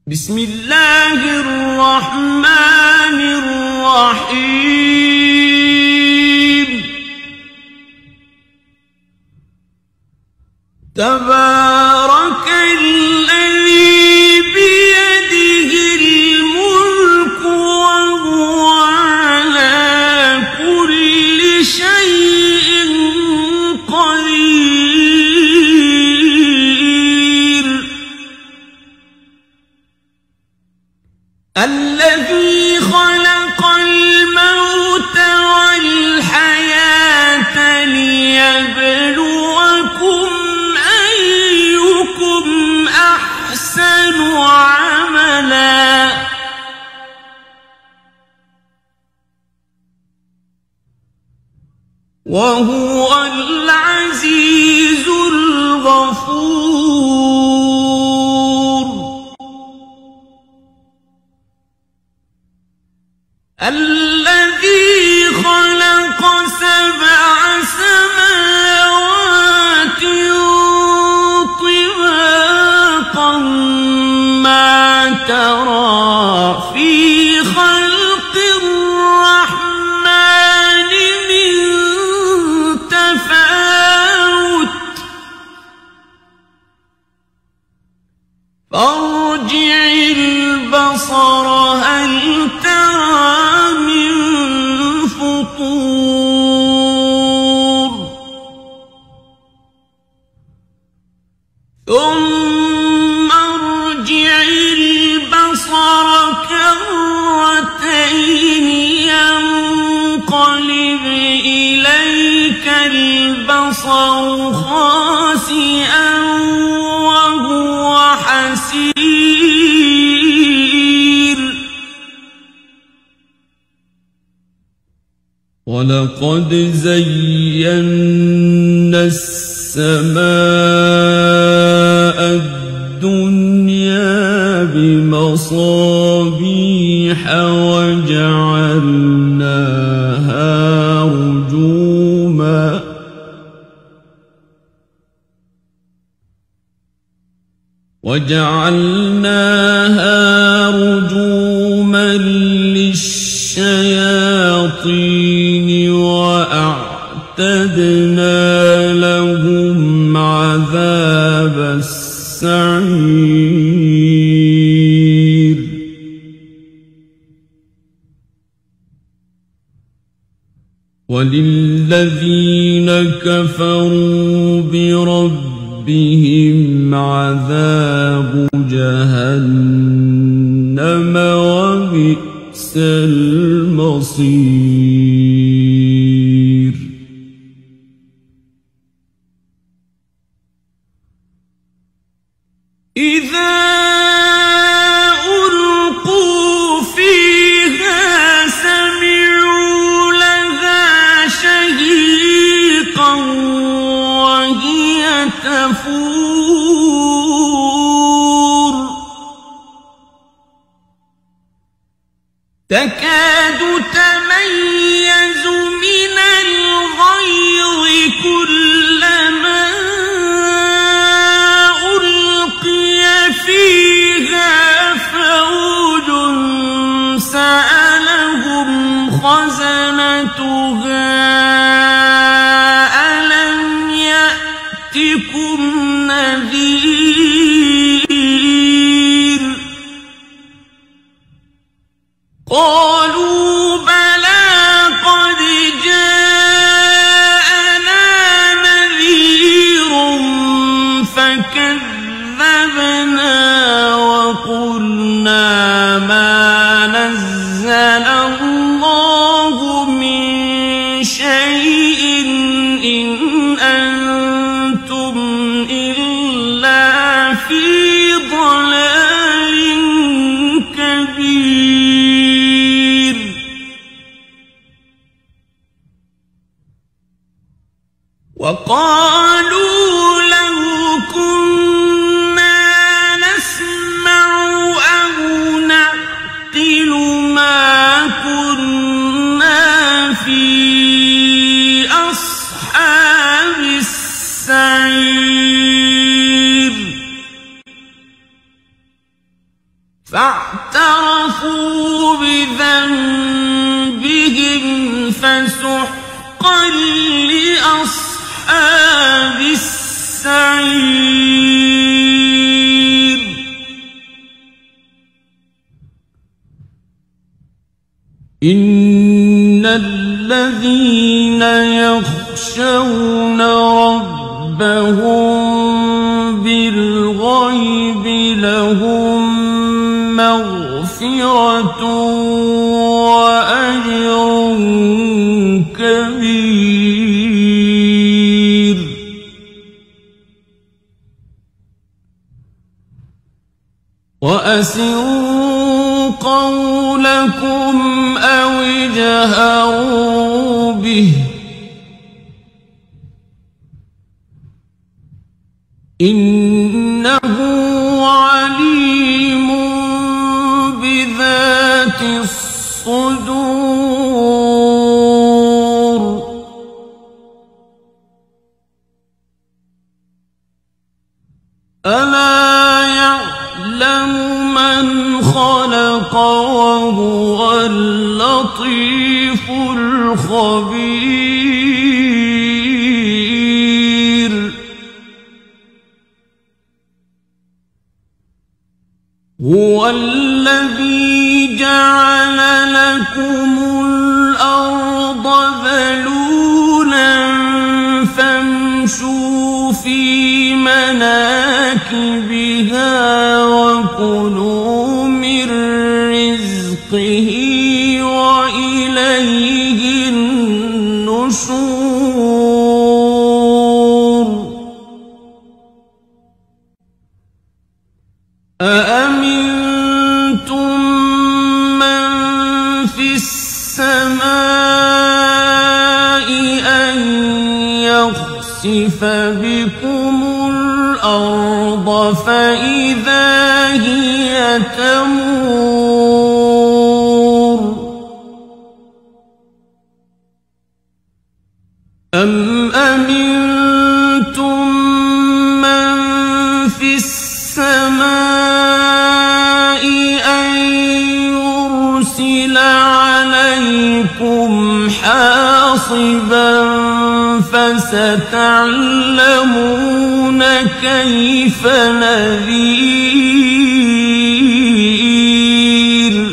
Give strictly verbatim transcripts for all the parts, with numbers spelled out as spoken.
بسم الله الرحمن الرحيم تبارك الذي بيده الملك وهو على كل شيء قدير الذي خلق الموت والحياة ليبلوكم أيكم أحسن عملا وهو العزيز الغفور الذي خلق سبع سماوات طباقا ما ترى في خلق الرحمن من تفاوت فارجع البصر هل ترى من فطور ثم ارجع البصر كرتين ينقلب إليك البصر خاسئا وهو حسير ولقد زينا السماء الدنيا بمصابيح وجعلناها رجوما وجعلناها رجوما للشياطين وأعتدنا لهم عذاب السعير وللذين كفروا بربهم عذاب جهنم وبئس المصير إذا ألقوا فيها سمعوا لها شهيقا وهي تفور تكاد تميز من الغيظ كلما ألقي فيها فوج سألهم خزنتها ألم يأتكم نذير قالوا بلى قد جاءنا نذير فكذبنا وقلنا ما نزل الله من شيء فاعترفوا بذنبهم فسحقا لأصحاب السعير. إن الذين يخشون ربهم بالغيب لهم مغفرة وأجر كبير. وأسروا قولكم أو اجهروا به إنه عليم بذات الصدور. ألا يعلم من خلق وهو اللطيف الخبير. هو الذي جعل لكم الأرض ذلولا فامشوا في مناكبها وكلوا من رزقه وإليه النشور. أأمنتم من في السماء أن يخسف بكم الأرض فإذا هي تمور أم أمنتم من في السماء أن يرسل عليكم حاصبا فستعلمون كيف نذير.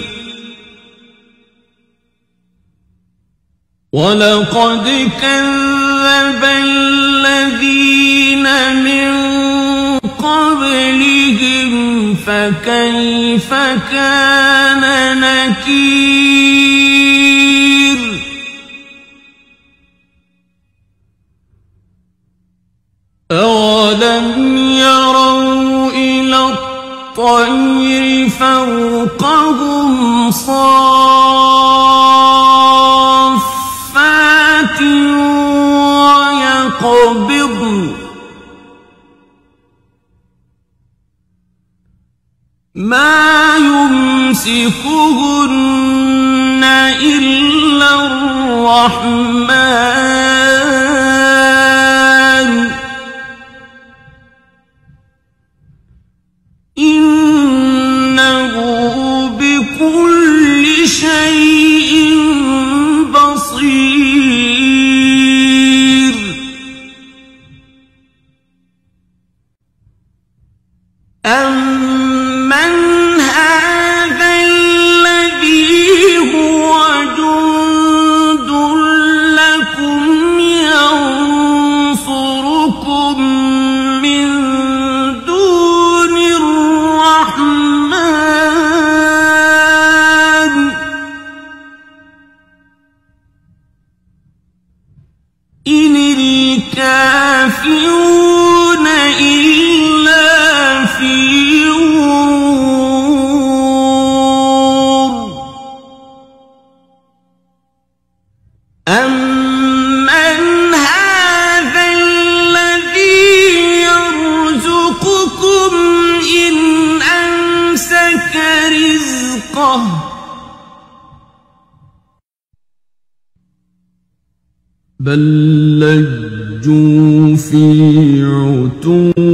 ولقد كذب الذين من قبلهم فكيف كان نكير. أولم يروا إلى الطير فوقهم صافات ويقبضن ما يمسكهن إلا الرحمن إنه بكل شيء بصير. أمن هذا الذي هو جند لكم ينصركم من دون الرحمن إن الكافرون إلا في غرور. أمن هذا الذي يرزقكم إن أمسك رزقه بل لجوا في عتو